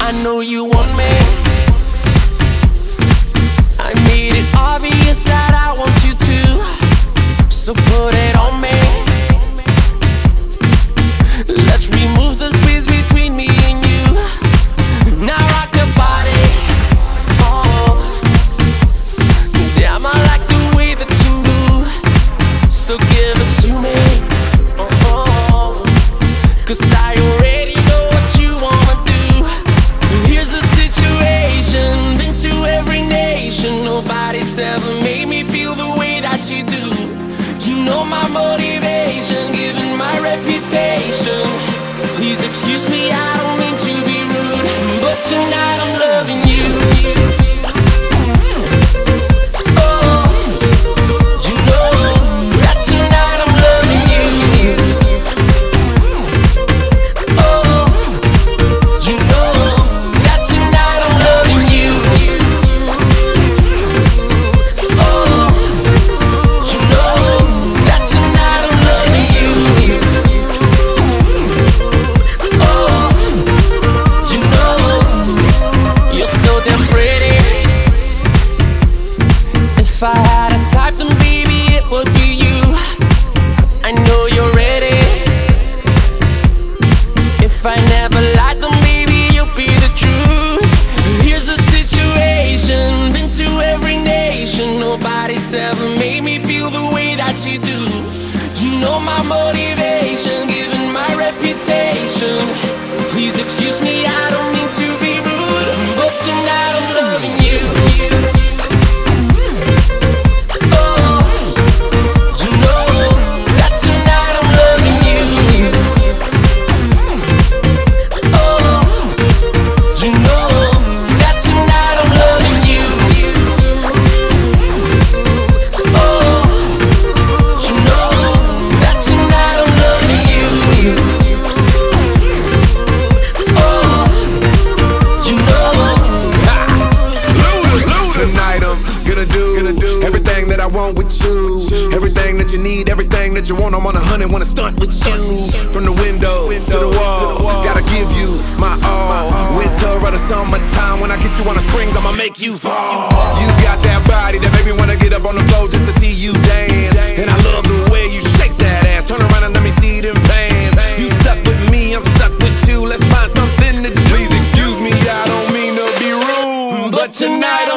I know you want me. I made it obvious that I want you to, so put it on me. Let's remove the space between me and you. Now rock your body. Oh, damn, I like the way that you move, so give it to me. Oh, 'cause I already know what you wanna do. Here's the situation, been to every nation. Nobody's ever made me feel the way that you do. You know my motivation, given my reputation. Please excuse me, I don't mean to be rude, but tonight I'm loving you. Oh, you know that tonight I'm loving you. Oh, you know that tonight I'm loving you. Oh, you know that tonight I'm loving you. Oh, you know you're so damn pretty. If I had a type, then baby it would be you. I know you're ready. If I never lied, then maybe you'll be the truth. Here's the situation, been to every nation. Nobody's ever made me feel the way that you do. You know my motivation, given my reputation. Please excuse me, I don't mean to be rude, but tonight I'm loving you. Oh, you know that tonight I'm loving you. Oh, you know that tonight I'm loving you. Oh, you know that tonight I'm loving you. Oh, you know. Tonight I'm gonna do everything that I want with you. Everything that you need, everything that you want. I'm on 100, wanna stunt with you. From the window to the wall, gotta give you my all. Winter or the summertime, when I get you on the springs, I'ma make you fall. You got that body that make me wanna get up on the floor just to see you dance. And I love the way you shake that ass. Turn around and let me see them pants. You stuck with me, I'm stuck with you. Let's find something to do. Please excuse me, I don't mean to be rude, but tonight